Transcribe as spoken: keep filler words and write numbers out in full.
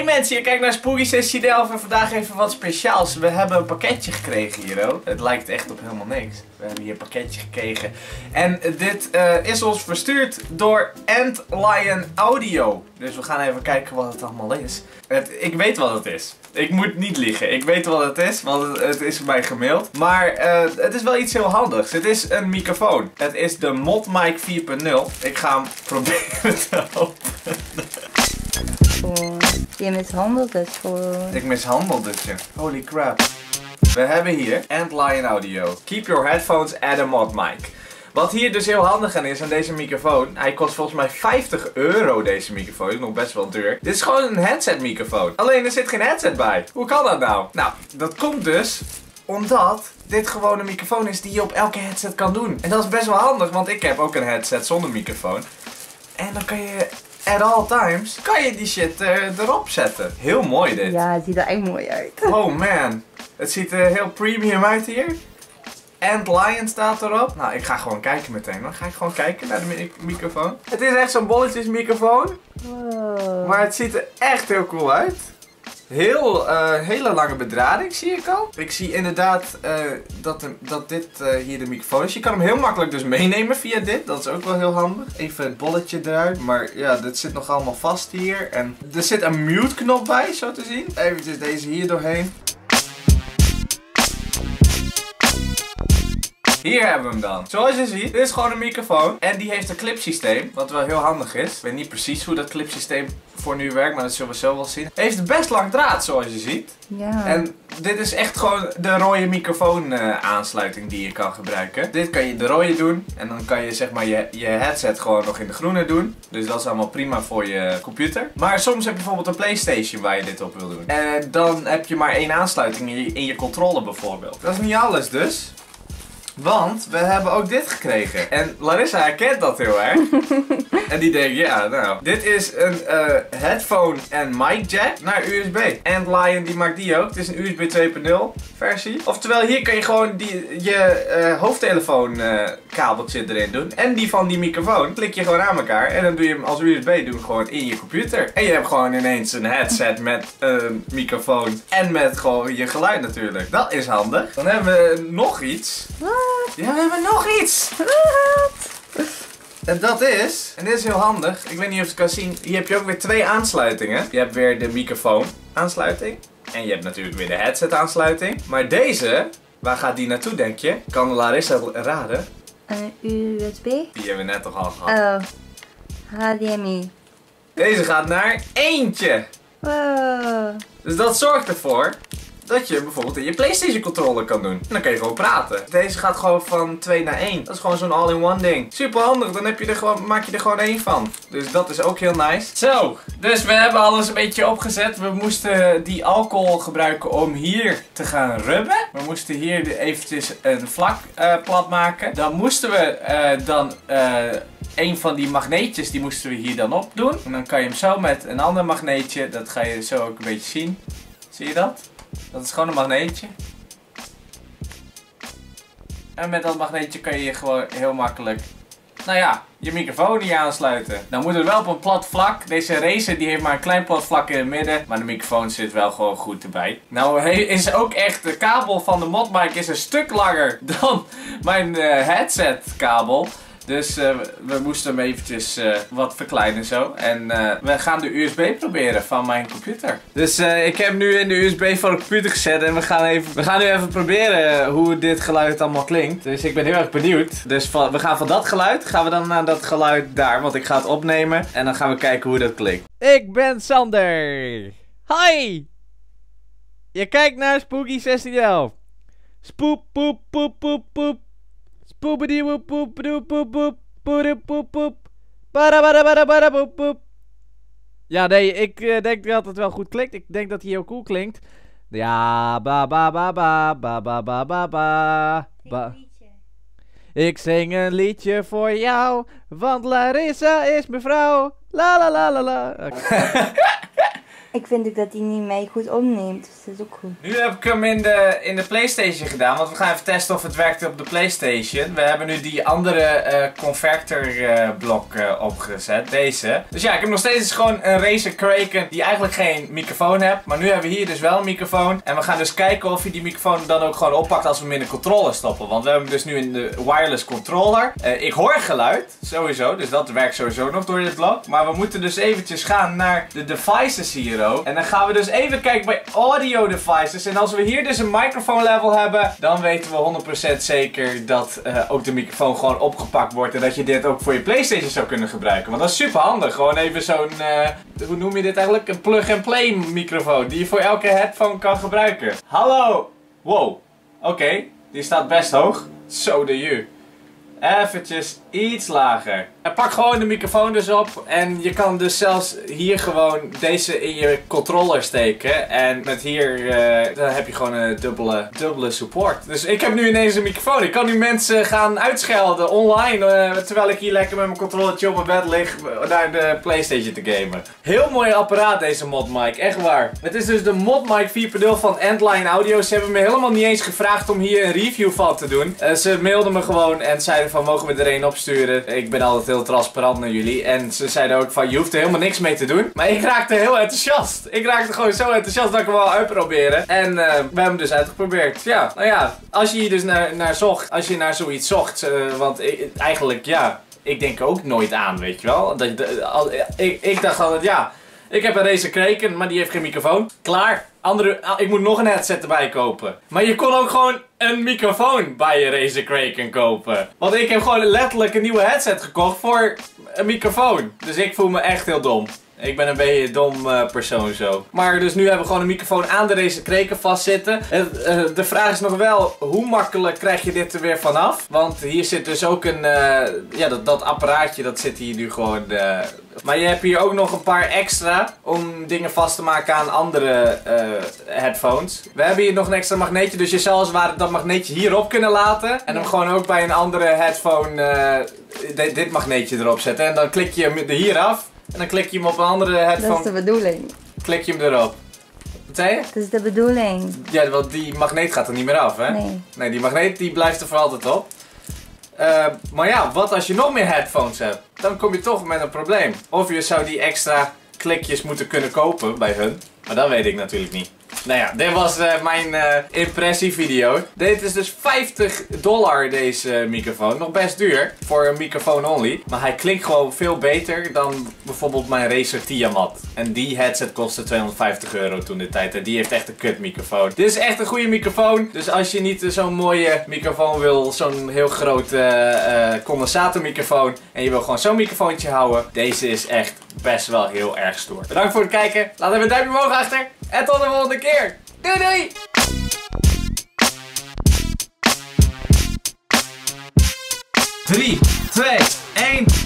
Hey mensen, je kijkt naar Spooky zestien elf en vandaag even wat speciaals. We hebben een pakketje gekregen hier ook. Het lijkt echt op helemaal niks. We hebben hier een pakketje gekregen. En dit uh, is ons verstuurd door Antlion Audio. Dus we gaan even kijken wat het allemaal is. Het, ik weet wat het is. Ik moet niet liegen. Ik weet wat het is, want het, het is mij gemaild. Maar uh, het is wel iets heel handigs. Het is een microfoon. Het is de ModMic vier punt nul. Ik ga hem proberen te openen. Je mishandelt het gewoon. Ik mishandel het je. Holy crap. We hebben hier Antlion Audio. Keep your headphones at a ModMic. Wat hier dus heel handig aan is aan deze microfoon. Hij kost volgens mij vijftig euro deze microfoon. Dat is nog best wel duur. Dit is gewoon een headset microfoon. Alleen er zit geen headset bij. Hoe kan dat nou? Nou, dat komt dus omdat dit gewoon een microfoon is die je op elke headset kan doen. En dat is best wel handig, want ik heb ook een headset zonder microfoon. En dan kan je at all times, kan je die shit uh, erop zetten. Heel mooi dit. Ja, het ziet er echt mooi uit. Oh man. Het ziet er heel premium uit hier. Antlion staat erop. Nou, ik ga gewoon kijken meteen. Dan ga ik gewoon kijken naar de mi microfoon. Het is echt zo'n bolletjesmicrofoon. Wow. Maar het ziet er echt heel cool uit. Heel, uh, hele lange bedrading zie ik al. Ik zie inderdaad uh, dat, de, dat dit uh, hier de microfoon is. Je kan hem heel makkelijk dus meenemen via dit. Dat is ook wel heel handig. Even het bolletje eruit. Maar ja, dit zit nog allemaal vast hier. En er zit een mute knop bij, zo te zien. Even deze hier doorheen. Hier hebben we hem dan. Zoals je ziet, dit is gewoon een microfoon. En die heeft een clipsysteem, wat wel heel handig is. Ik weet niet precies hoe dat clipsysteem voor nu werkt, maar dat zullen we zo wel zien. Heeft best lang draad, zoals je ziet. Ja. En dit is echt gewoon de rode microfoon uh, aansluiting die je kan gebruiken. Dit kan je de rode doen. En dan kan je zeg maar je, je headset gewoon nog in de groene doen. Dus dat is allemaal prima voor je computer. Maar soms heb je bijvoorbeeld een PlayStation waar je dit op wil doen. En dan heb je maar één aansluiting in je, in je controller bijvoorbeeld. Dat is niet alles dus. Want we hebben ook dit gekregen. En Larissa herkent dat heel erg. En die denkt, ja nou. Dit is een uh, headphone en mic jack naar U S B. Antlion die maakt die ook. Het is een U S B twee punt nul versie. Oftewel hier kan je gewoon die, je uh, hoofdtelefoon uh, kabeltje erin doen. En die van die microfoon. Klik je gewoon aan elkaar. En dan doe je hem als U S B doen gewoon in je computer. En je hebt gewoon ineens een headset met een uh, microfoon. En met gewoon je geluid natuurlijk. Dat is handig. Dan hebben we nog iets. Ja, we hebben nog iets! What? En dat is, en dit is heel handig, ik weet niet of je het kan zien, hier heb je ook weer twee aansluitingen. Je hebt weer de microfoon aansluiting. En je hebt natuurlijk weer de headset aansluiting. Maar deze, waar gaat die naartoe denk je? Kan Larissa raden? Een U S B? Die hebben we net toch al gehad. Oh. H D M I. Deze gaat naar eentje. Wow. Dus dat zorgt ervoor dat je bijvoorbeeld in je PlayStation controller kan doen. En dan kan je gewoon praten. Deze gaat gewoon van twee naar één. Dat is gewoon zo'n all-in-one ding. Super handig. Dan heb je er gewoon, maak je er gewoon één van. Dus dat is ook heel nice. Zo. Dus we hebben alles een beetje opgezet. We moesten die alcohol gebruiken om hier te gaan rubben. We moesten hier eventjes een vlak uh, plat maken. Dan moesten we uh, dan... Uh, Een van die magneetjes, die moesten we hier dan op doen. En dan kan je hem zo met een ander magneetje. Dat ga je zo ook een beetje zien. Zie je dat? Dat is gewoon een magneetje. En met dat magneetje kan je gewoon heel makkelijk, nou ja, je microfoon hier aansluiten. Dan moet het wel op een plat vlak. Deze Razer die heeft maar een klein plat vlak in het midden. Maar de microfoon zit wel gewoon goed erbij. Nou is ook echt, de kabel van de ModMic is een stuk langer dan mijn uh, headset kabel. Dus uh, we moesten hem eventjes uh, wat verkleinen zo. En uh, we gaan de U S B proberen van mijn computer. Dus uh, ik heb hem nu in de U S B van de computer gezet. En we gaan, even, we gaan nu even proberen hoe dit geluid allemaal klinkt. Dus ik ben heel erg benieuwd. Dus van, we gaan van dat geluid, gaan we dan naar dat geluid daar. Want ik ga het opnemen. En dan gaan we kijken hoe dat klinkt. Ik ben Sander. Hi! Je kijkt naar Spooky zestien elf. Spoep, poep, poep, poep, poep. Poepedy woep poep poep poep poep poep poep poep para para para para poep poep. Ja, nee, ik uh, denk dat het wel goed klinkt. Ik denk dat hij heel cool klinkt. Ja, ba ba ba ba ba ba ba ba ba. ba. Ik zing een liedje voor jou, want Larissa is mevrouw. La la la la la. Okay. Ik vind ook dat hij niet mee goed opneemt. Dus dat is ook goed. Nu heb ik hem in de, in de PlayStation gedaan, want we gaan even testen of het werkt op de PlayStation. We hebben nu die andere uh, converter uh, blok uh, opgezet, deze. Dus ja, ik heb nog steeds gewoon een Razer Kraken die eigenlijk geen microfoon heeft. Maar nu hebben we hier dus wel een microfoon. En we gaan dus kijken of je die microfoon dan ook gewoon oppakt als we hem in de controller stoppen. Want we hebben hem dus nu in de wireless controller. Uh, ik hoor geluid, sowieso, dus dat werkt sowieso nog door dit blok. Maar we moeten dus eventjes gaan naar de devices hier. En dan gaan we dus even kijken bij audio devices. En als we hier dus een microfoon level hebben, dan weten we honderd procent zeker dat uh, ook de microfoon gewoon opgepakt wordt. En dat je dit ook voor je PlayStation zou kunnen gebruiken. Want dat is super handig. Gewoon even zo'n, uh, hoe noem je dit eigenlijk? Een plug-and-play microfoon die je voor elke headphone kan gebruiken. Hallo! Wow. Oké, okay. Die staat best hoog. Zo de ju. Eventjes iets lager. En pak gewoon de microfoon dus op. En je kan dus zelfs hier gewoon deze in je controller steken. En met hier, uh, dan heb je gewoon een dubbele, dubbele support. Dus ik heb nu ineens een microfoon. Ik kan nu mensen gaan uitschelden online. Uh, terwijl ik hier lekker met mijn controllertje op mijn bed lig naar de PlayStation te gamen. Heel mooi apparaat deze ModMic. Echt waar. Het is dus de ModMic vier punt nul van Endline Audio. Ze hebben me helemaal niet eens gevraagd om hier een review van te doen. Uh, ze mailden me gewoon en zeiden van mogen we er een opsturen. Ik ben altijd heel transparant naar jullie. En ze zeiden ook van je hoeft er helemaal niks mee te doen. Maar ik raakte heel enthousiast. Ik raakte gewoon zo enthousiast dat ik hem wel uitproberen. En uh, we hebben hem dus uitgeprobeerd. Ja, nou ja. Als je hier dus naar, naar zocht. Als je naar zoiets zocht. Uh, want ik, eigenlijk ja. Ik denk er ook nooit aan, weet je wel. Dat, dat, al, ik, ik dacht altijd ja. Ik heb een Razer Kraken, maar die heeft geen microfoon. Klaar. Andere, ik moet nog een headset erbij kopen. Maar je kon ook gewoon een microfoon bij je Razer Kraken kopen. Want ik heb gewoon letterlijk een nieuwe headset gekocht voor een microfoon. Dus ik voel me echt heel dom. Ik ben een beetje een dom uh, persoon zo. Maar dus nu hebben we gewoon een microfoon aan de Razer Kraken vastzitten. Uh, uh, de vraag is nog wel, hoe makkelijk krijg je dit er weer vanaf? Want hier zit dus ook een, uh, ja dat, dat apparaatje, dat zit hier nu gewoon... Uh, maar je hebt hier ook nog een paar extra om dingen vast te maken aan andere uh, headphones. We hebben hier nog een extra magneetje, dus je zou als het ware dat magneetje hierop kunnen laten. En dan gewoon ook bij een andere headphone uh, dit, dit magneetje erop zetten. En dan klik je hem er hier af. En dan klik je hem op een andere headphone. Dat is de bedoeling. Klik je hem erop. Wat zei je? Dat is de bedoeling. Ja, want die magneet gaat er niet meer af, hè? Nee. Nee, die magneet die blijft er voor altijd op. Uh, maar ja, wat als je nog meer headphones hebt? Dan kom je toch met een probleem. Of je zou die extra klikjes moeten kunnen kopen bij hun. Maar dat weet ik natuurlijk niet. Nou ja, dit was uh, mijn uh, impressievideo. Dit is dus vijftig dollar deze microfoon. Nog best duur voor een microfoon only. Maar hij klinkt gewoon veel beter dan bijvoorbeeld mijn Razer Tiamat. En die headset kostte tweehonderdvijftig euro toen de tijd. En die heeft echt een kut microfoon. Dit is echt een goede microfoon. Dus als je niet uh, zo'n mooie microfoon wil, zo'n heel grote uh, uh, condensatormicrofoon. En je wil gewoon zo'n microfoontje houden. Deze is echt best wel heel erg stoer. Bedankt voor het kijken. Laat even een duimpje omhoog achter. En tot de volgende keer. Doei doei! drie, twee, één...